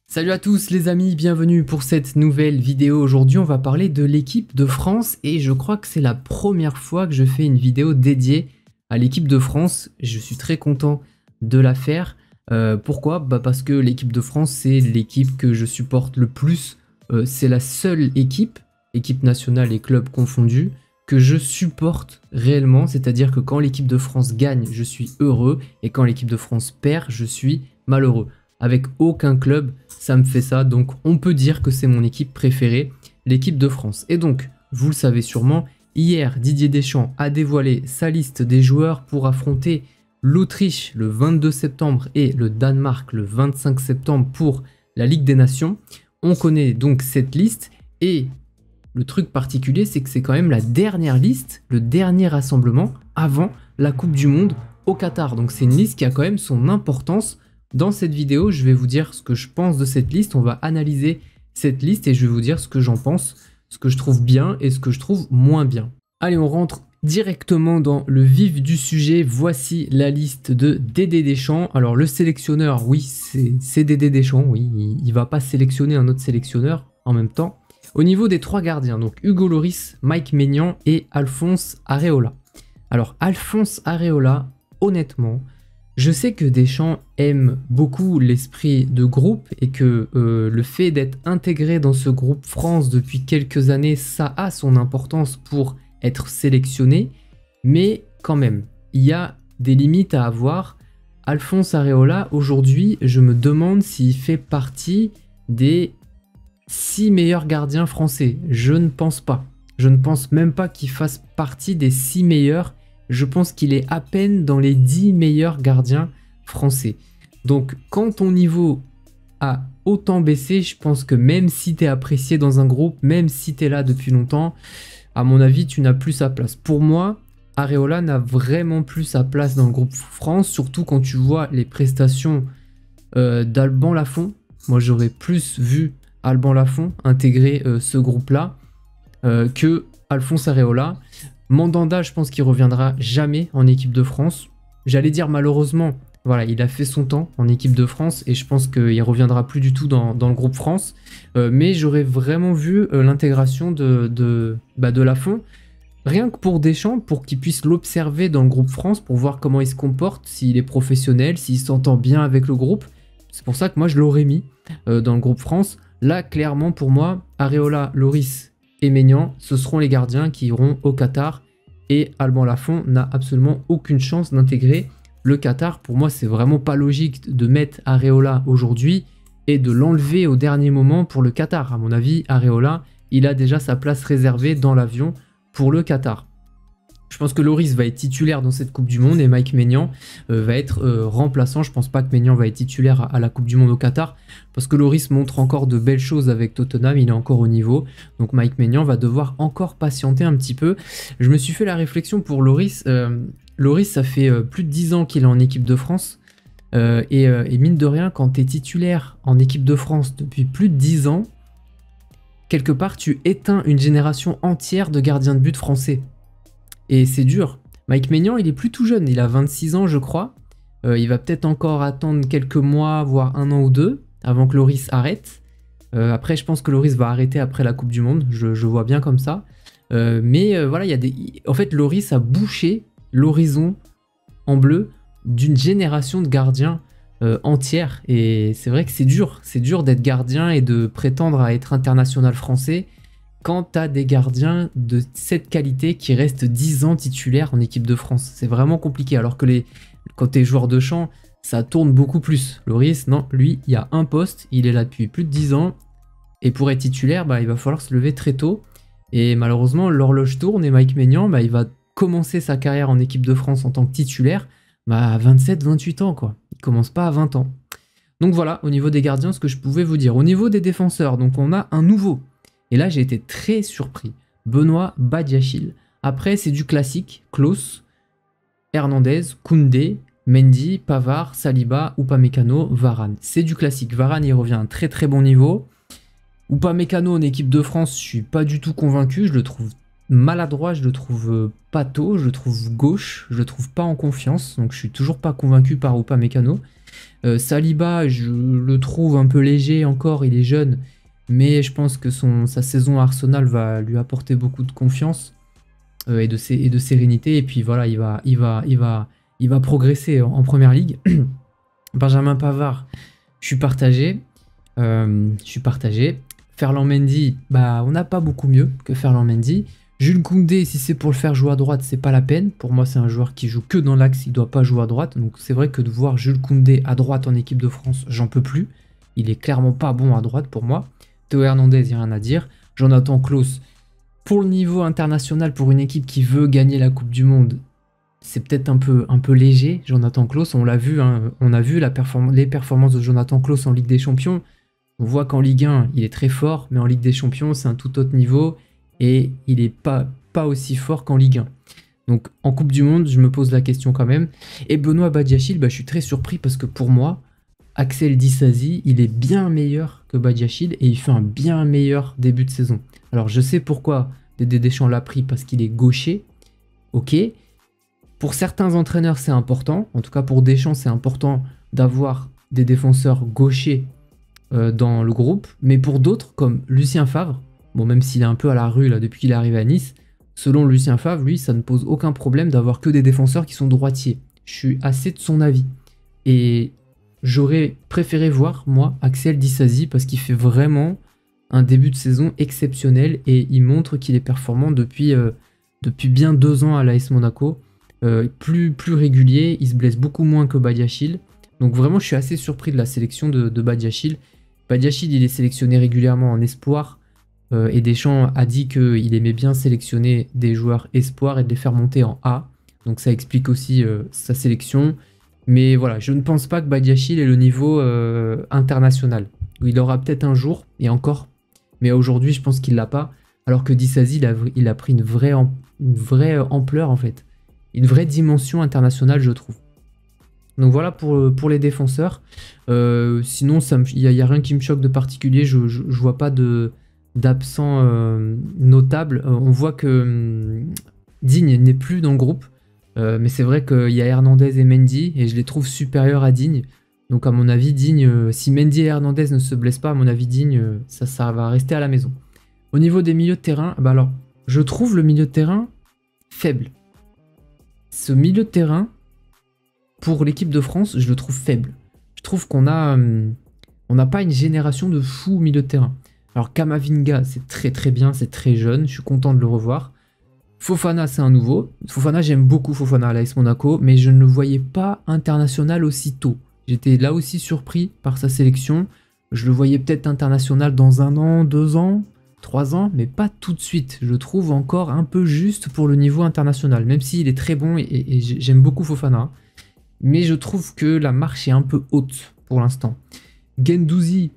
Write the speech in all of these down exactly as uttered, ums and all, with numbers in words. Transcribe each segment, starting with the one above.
Salut à tous les amis, bienvenue pour cette nouvelle vidéo. Aujourd'hui on va parler de l'équipe de France et je crois que c'est la première fois que je fais une vidéo dédiée à l'équipe de France. Je suis très content de la faire. Euh, pourquoi? Bah parce que l'équipe de France c'est l'équipe que je supporte le plus. Euh, c'est la seule équipe, équipe nationale et club confondus, que je supporte réellement. C'est-à-dire que quand l'équipe de France gagne, je suis heureux et quand l'équipe de France perd, je suis malheureux. Avec aucun club, ça me fait ça, donc on peut dire que c'est mon équipe préférée, l'équipe de France. Et donc, vous le savez sûrement, hier, Didier Deschamps a dévoilé sa liste des joueurs pour affronter l'Autriche le vingt-deux septembre et le Danemark le vingt-cinq septembre pour la Ligue des Nations. On connaît donc cette liste et le truc particulier, c'est que c'est quand même la dernière liste, le dernier rassemblement avant la Coupe du Monde au Qatar. Donc c'est une liste qui a quand même son importance. Dans cette vidéo, je vais vous dire ce que je pense de cette liste, on va analyser cette liste et je vais vous dire ce que j'en pense, ce que je trouve bien et ce que je trouve moins bien. Allez, on rentre directement dans le vif du sujet. Voici la liste de Dédé Deschamps. Alors le sélectionneur, oui, c'est Dédé Deschamps, oui, il ne va pas sélectionner un autre sélectionneur en même temps. Au niveau des trois gardiens, donc Hugo Lloris, Mike Maignan et Alphonse Areola. Alors Alphonse Areola, honnêtement, je sais que Deschamps aime beaucoup l'esprit de groupe et que euh, le fait d'être intégré dans ce groupe France depuis quelques années, ça a son importance pour être sélectionné. Mais quand même, il y a des limites à avoir. Alphonse Areola, aujourd'hui, je me demande s'il fait partie des six meilleurs gardiens français. Je ne pense pas. Je ne pense même pas qu'il fasse partie des six meilleurs. Je pense qu'il est à peine dans les dix meilleurs gardiens français. Donc quand ton niveau a autant baissé, je pense que même si tu es apprécié dans un groupe, même si tu es là depuis longtemps, à mon avis, tu n'as plus sa place. Pour moi, Areola n'a vraiment plus sa place dans le groupe France, surtout quand tu vois les prestations euh, d'Alban Lafont. Moi, j'aurais plus vu Alban Lafont intégrer euh, ce groupe-là euh, que Alphonse Areola. Mandanda, je pense qu'il reviendra jamais en équipe de France. J'allais dire malheureusement, voilà, il a fait son temps en équipe de France et je pense qu'il reviendra plus du tout dans, dans le groupe France. Euh, mais j'aurais vraiment vu euh, l'intégration de, de, bah, de Lafont, rien que pour Deschamps, pour qu'il puisse l'observer dans le groupe France, pour voir comment il se comporte, s'il est professionnel, s'il s'entend bien avec le groupe. C'est pour ça que moi je l'aurais mis euh, dans le groupe France. Là, clairement pour moi, Areola, Lloris et Maignan, ce seront les gardiens qui iront au Qatar et Alban Lafont n'a absolument aucune chance d'intégrer le Qatar. Pour moi, c'est vraiment pas logique de mettre Areola aujourd'hui et de l'enlever au dernier moment pour le Qatar. À mon avis, Areola, il a déjà sa place réservée dans l'avion pour le Qatar. Je pense que Lloris va être titulaire dans cette Coupe du Monde et Mike Maignan euh, va être euh, remplaçant. Je pense pas que Maignan va être titulaire à, à la Coupe du Monde au Qatar parce que Lloris montre encore de belles choses avec Tottenham, il est encore au niveau. Donc Mike Maignan va devoir encore patienter un petit peu. Je me suis fait la réflexion pour Lloris. Euh, Lloris, ça fait euh, plus de dix ans qu'il est en équipe de France. Euh, et, euh, et mine de rien, quand tu es titulaire en équipe de France depuis plus de dix ans, quelque part tu éteins une génération entière de gardiens de but français. Et c'est dur. Mike Maignan, il est plus tout jeune, il a vingt-six ans je crois. Euh, il va peut-être encore attendre quelques mois, voire un an ou deux, avant que Lloris arrête. Euh, après, je pense que Lloris va arrêter après la Coupe du Monde, je, je vois bien comme ça. Euh, mais euh, voilà, il y a des... En fait, Lloris a bouché l'horizon en bleu d'une génération de gardiens euh, entière. Et c'est vrai que c'est dur, c'est dur d'être gardien et de prétendre à être international français quand tu as des gardiens de cette qualité qui restent dix ans titulaires en équipe de France. C'est vraiment compliqué, alors que les, quand tu es joueur de champ, ça tourne beaucoup plus. Lloris, non, lui, il y a un poste, il est là depuis plus de dix ans, et pour être titulaire, bah, il va falloir se lever très tôt. Et malheureusement, l'horloge tourne, et Mike Maignan, bah, il va commencer sa carrière en équipe de France en tant que titulaire bah, à vingt-sept vingt-huit ans, quoi. Il commence pas à vingt ans. Donc voilà, au niveau des gardiens, ce que je pouvais vous dire. Au niveau des défenseurs, donc on a un nouveau. Et là, j'ai été très surpris. Benoît Badiachil. Après, c'est du classique. Klose, Hernandez, Koundé, Mendy, Pavard, Saliba, Upamecano, Varane. C'est du classique. Varane, il revient à un très très bon niveau. Upamecano en équipe de France, je suis pas du tout convaincu. Je le trouve maladroit, je le trouve euh, pâteau, je le trouve gauche, je le trouve pas en confiance. Donc, je suis toujours pas convaincu par Upamecano. Euh, Saliba, je le trouve un peu léger encore, il est jeune, mais je pense que son, sa saison à Arsenal va lui apporter beaucoup de confiance euh, et, de, sé- et de sérénité. Et puis voilà, il va, il va, il va, il va progresser en, en première ligue. Benjamin Pavard, je suis partagé. Euh, je suis partagé. Ferland Mendy, bah, on n'a pas beaucoup mieux que Ferland Mendy. Jules Koundé, si c'est pour le faire jouer à droite, c'est pas la peine. Pour moi, c'est un joueur qui joue que dans l'axe, il doit pas jouer à droite. Donc c'est vrai que de voir Jules Koundé à droite en équipe de France, j'en peux plus. Il est clairement pas bon à droite pour moi. Théo Hernandez, il n'y a rien à dire. Jonathan Klaus, pour le niveau international, pour une équipe qui veut gagner la Coupe du Monde, c'est peut-être un peu, un peu léger. Jonathan Klaus, on l'a vu, hein, on a vu la perform les performances de Jonathan Klaus en Ligue des Champions. On voit qu'en Ligue un, il est très fort, mais en Ligue des Champions, c'est un tout autre niveau et il n'est pas, pas aussi fort qu'en Ligue un. Donc en Coupe du Monde, je me pose la question quand même. Et Benoît Badiachil, bah, je suis très surpris parce que pour moi, Axel Disasi, il est bien meilleur que Badiachil et il fait un bien meilleur début de saison. Alors je sais pourquoi Dédé Deschamps l'a pris parce qu'il est gaucher, ok. Pour certains entraîneurs, c'est important. En tout cas, pour Deschamps, c'est important d'avoir des défenseurs gauchers euh, dans le groupe. Mais pour d'autres, comme Lucien Favre, bon, même s'il est un peu à la rue là depuis qu'il est arrivé à Nice, selon Lucien Favre, lui, ça ne pose aucun problème d'avoir que des défenseurs qui sont droitiers. Je suis assez de son avis. Et j'aurais préféré voir, moi, Axel Disasi, parce qu'il fait vraiment un début de saison exceptionnel et il montre qu'il est performant depuis, euh, depuis bien deux ans à l'A S Monaco. Euh, plus, plus régulier, il se blesse beaucoup moins que Badiachil. Donc vraiment, je suis assez surpris de la sélection de, de Badiachil. Badiachil, il est sélectionné régulièrement en espoir. Euh, et Deschamps a dit qu'il aimait bien sélectionner des joueurs espoirs et de les faire monter en A. Donc ça explique aussi euh, sa sélection. Mais voilà, je ne pense pas que Badiachil ait le niveau euh, international. Il aura peut-être un jour, et encore. Mais aujourd'hui, je pense qu'il l'a pas. Alors que Disasi, il a, il a pris une vraie, une vraie ampleur en fait. Une vraie dimension internationale, je trouve. Donc voilà pour, pour les défenseurs. Euh, sinon, il n'y a, a rien qui me choque de particulier. Je ne vois pas d'absent euh, notable. Euh, on voit que euh, Digne n'est plus dans le groupe. Euh, mais c'est vrai qu'il y a Hernandez et Mendy. Et je les trouve supérieurs à Digne. Donc à mon avis, Digne, euh, si Mendy et Hernandez ne se blessent pas, à mon avis, Digne, euh, ça, ça va rester à la maison. Au niveau des milieux de terrain, bah alors, je trouve le milieu de terrain faible. Ce milieu de terrain, pour l'équipe de France, je le trouve faible. Je trouve qu'on a, euh, on n'a pas une génération de fous au milieu de terrain. Alors Kamavinga, c'est très très bien, c'est très jeune, je suis content de le revoir. Fofana, c'est un nouveau. Fofana, j'aime beaucoup Fofana à l'A S Monaco, mais je ne le voyais pas international aussi tôt. J'étais là aussi surpris par sa sélection. Je le voyais peut-être international dans un an, deux ans, trois ans, mais pas tout de suite. Je le trouve encore un peu juste pour le niveau international, même s'il est très bon et, et, et j'aime beaucoup Fofana. Mais je trouve que la marche est un peu haute pour l'instant. Guendouzi,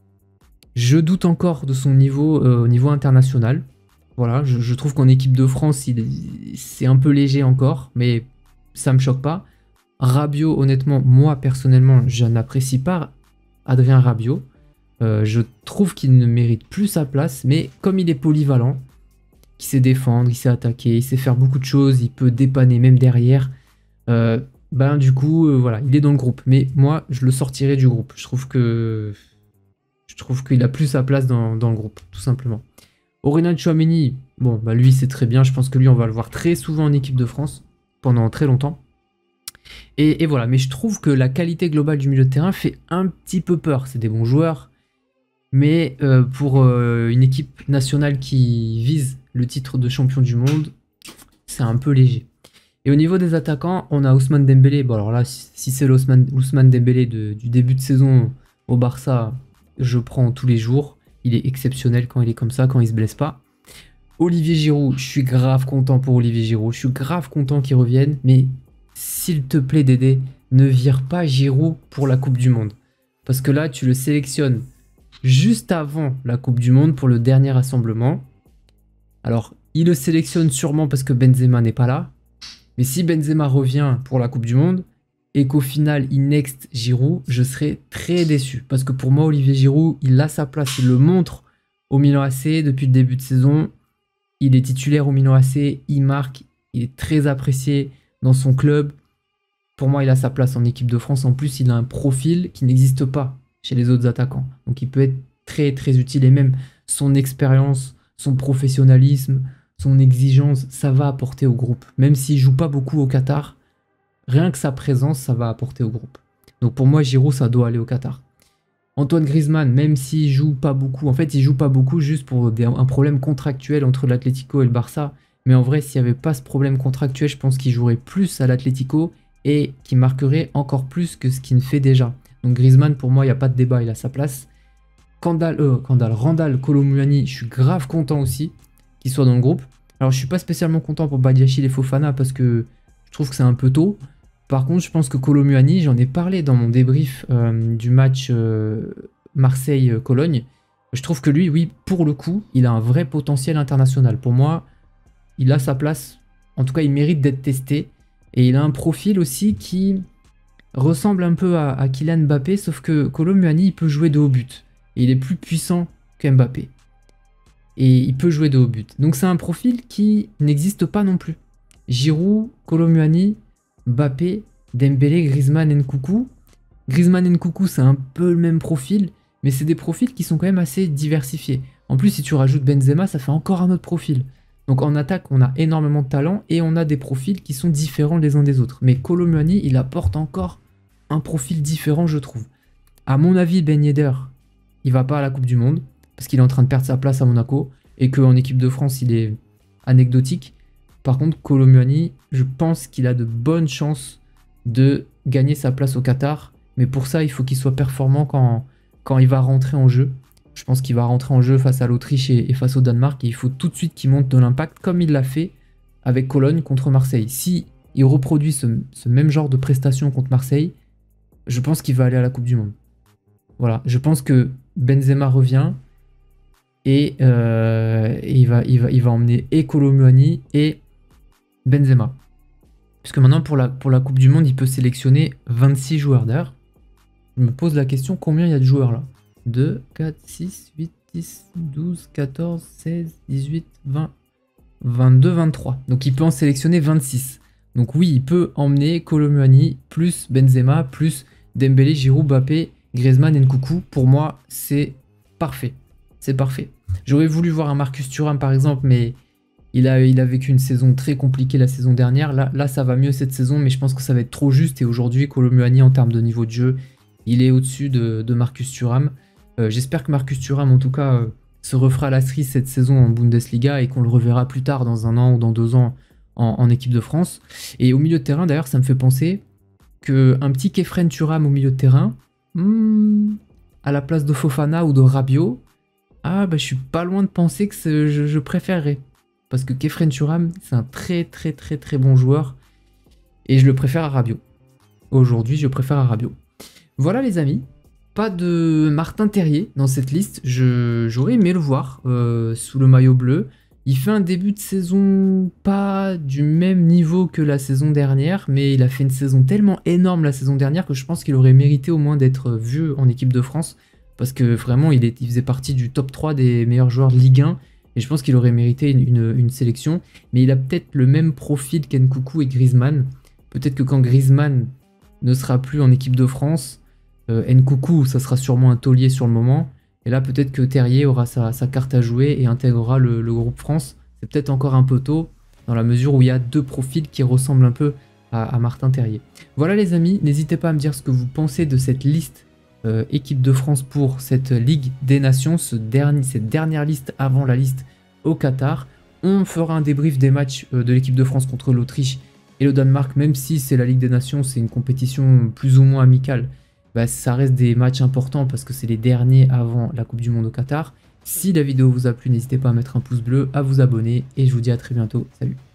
je doute encore de son niveau euh, au niveau international. Voilà, je, je trouve qu'en équipe de France, c'est un peu léger encore, mais ça me choque pas. Rabiot, honnêtement, moi personnellement, je n'apprécie pas Adrien Rabiot. Euh, je trouve qu'il ne mérite plus sa place, mais comme il est polyvalent, il sait défendre, il sait attaquer, il sait faire beaucoup de choses, il peut dépanner même derrière. Euh, ben du coup, euh, voilà, il est dans le groupe. Mais moi, je le sortirai du groupe. Je trouve que je trouve qu'il a plus sa place dans, dans le groupe, tout simplement. Aurélien Tchouaméni, bon, bah lui c'est très bien. Je pense que lui, on va le voir très souvent en équipe de France pendant très longtemps. Et, et voilà, mais je trouve que la qualité globale du milieu de terrain fait un petit peu peur. C'est des bons joueurs, mais euh, pour euh, une équipe nationale qui vise le titre de champion du monde, c'est un peu léger. Et au niveau des attaquants, on a Ousmane Dembélé. Bon alors là, si, si c'est l'Ousmane Ousmane Dembélé de, du début de saison au Barça, je prends tous les jours. Il est exceptionnel quand il est comme ça, quand il se blesse pas. Olivier Giroud, je suis grave content pour Olivier Giroud. Je suis grave content qu'il revienne, mais s'il te plaît Dédé, ne vire pas Giroud pour la Coupe du Monde. Parce que là, tu le sélectionnes juste avant la Coupe du Monde pour le dernier rassemblement. Alors, il le sélectionne sûrement parce que Benzema n'est pas là. Mais si Benzema revient pour la Coupe du Monde et qu'au final il next Giroud, je serais très déçu. Parce que pour moi, Olivier Giroud, il a sa place, il le montre au Milan A C depuis le début de saison. Il est titulaire au Milan A C, il marque, il est très apprécié dans son club. pour moi, il a sa place en équipe de France. En plus, il a un profil qui n'existe pas chez les autres attaquants. Donc, il peut être très, très utile. Et même son expérience, son professionnalisme, son exigence, ça va apporter au groupe. Même s'il joue pas beaucoup au Qatar, rien que sa présence, ça va apporter au groupe. Donc, pour moi, Giroud, ça doit aller au Qatar. Antoine Griezmann, même s'il joue pas beaucoup, en fait, il joue pas beaucoup juste pour des, un problème contractuel entre l'Atlético et le Barça. Mais en vrai, s'il n'y avait pas ce problème contractuel, je pense qu'il jouerait plus à l'Atlético et qui marquerait encore plus que ce qu'il ne fait déjà. Donc Griezmann, pour moi, il n'y a pas de débat, il a sa place. Kandal, euh, Kandal, Randal, Kolo Muani, je suis grave content aussi qu'il soit dans le groupe. Alors je suis pas spécialement content pour Badiachile et Fofana parce que je trouve que c'est un peu tôt. Par contre, je pense que Kolo Muani, j'en ai parlé dans mon débrief euh, du match euh, Marseille-Cologne. Je trouve que lui, oui, pour le coup, il a un vrai potentiel international. Pour moi, il a sa place. En tout cas, il mérite d'être testé. Et il a un profil aussi qui ressemble un peu à, à Kylian Mbappé, sauf que Kolo Muani, il peut jouer de haut but. Et il est plus puissant que Mbappé. Et il peut jouer de haut but. Donc c'est un profil qui n'existe pas non plus. Giroud, Kolo Muani, Mbappé, Dembélé, Griezmann, Nkunku. Griezmann et Nkunku, c'est un peu le même profil, mais c'est des profils qui sont quand même assez diversifiés. En plus, si tu rajoutes Benzema, ça fait encore un autre profil. Donc en attaque, on a énormément de talent et on a des profils qui sont différents les uns des autres. Mais Kolo Muani, il apporte encore un profil différent, je trouve. À mon avis, Ben Yedder, il va pas à la Coupe du Monde parce qu'il est en train de perdre sa place à Monaco et qu'en équipe de France, il est anecdotique. Par contre, Kolo Muani, je pense qu'il a de bonnes chances de gagner sa place au Qatar. Mais pour ça, il faut qu'il soit performant quand, quand il va rentrer en jeu. Je pense qu'il va rentrer en jeu face à l'Autriche et, et face au Danemark. Et il faut tout de suite qu'il monte de l'impact comme il l'a fait avec Cologne contre Marseille. Si il reproduit ce, ce même genre de prestation contre Marseille, je pense qu'il va aller à la Coupe du Monde. Voilà, je pense que Benzema revient et, euh, et il, va, il, va, il va emmener et Kolo Muani et Benzema. Puisque maintenant, pour la, pour la Coupe du Monde, il peut sélectionner vingt-six joueurs. D'ailleurs, je me pose la question, combien il y a de joueurs là? deux, quatre, six, huit, dix, douze, quatorze, seize, dix-huit, vingt, vingt-deux, vingt-trois. Donc il peut en sélectionner vingt-six. Donc oui, il peut emmener Kolo Muani, plus Benzema, plus Dembélé, Giroud, Mbappé, Griezmann et Nkunku. Pour moi, c'est parfait. C'est parfait. J'aurais voulu voir un Marcus Thuram par exemple, mais il a, il a vécu une saison très compliquée la saison dernière. Là, là, ça va mieux cette saison, mais je pense que ça va être trop juste. Et aujourd'hui, Kolo Muani, en termes de niveau de jeu, il est au-dessus de, de Marcus Thuram. Euh, J'espère que Marcus Thuram, en tout cas, euh, se refera la cerise cette saison en Bundesliga et qu'on le reverra plus tard, dans un an ou dans deux ans, en, en équipe de France. Et au milieu de terrain, d'ailleurs, ça me fait penser qu'un petit Kefren Thuram au milieu de terrain, hmm, à la place de Fofana ou de Rabiot, ah, bah, je suis pas loin de penser que je, je préférerais. Parce que Kefren Thuram, c'est un très très très très bon joueur. Et je le préfère à Rabiot. Aujourd'hui, je préfère à Rabiot. Voilà les amis. Pas de Martin Terrier dans cette liste. J'aurais aimé le voir euh, sous le maillot bleu. Il fait un début de saison pas du même niveau que la saison dernière. Mais il a fait une saison tellement énorme la saison dernière que je pense qu'il aurait mérité au moins d'être vu en équipe de France. Parce que vraiment, il, est, il faisait partie du top trois des meilleurs joueurs de Ligue un. Et je pense qu'il aurait mérité une, une, une sélection. Mais il a peut-être le même profil qu'Nkunku et Griezmann. Peut-être que quand Griezmann ne sera plus en équipe de France, euh, Nkunku, ça sera sûrement un taulier sur le moment. Et là, peut-être que Terrier aura sa, sa carte à jouer et intégrera le, le groupe France. C'est peut-être encore un peu tôt, dans la mesure où il y a deux profils qui ressemblent un peu à, à Martin Terrier. Voilà les amis, n'hésitez pas à me dire ce que vous pensez de cette liste Euh, équipe de France pour cette Ligue des Nations, ce dernier, cette dernière liste avant la liste au Qatar. On fera un débrief des matchs euh, de l'équipe de France contre l'Autriche et le Danemark, même si c'est la Ligue des Nations, c'est une compétition plus ou moins amicale. Bah, ça reste des matchs importants parce que c'est les derniers avant la Coupe du Monde au Qatar. Si la vidéo vous a plu, n'hésitez pas à mettre un pouce bleu, à vous abonner et je vous dis à très bientôt. Salut!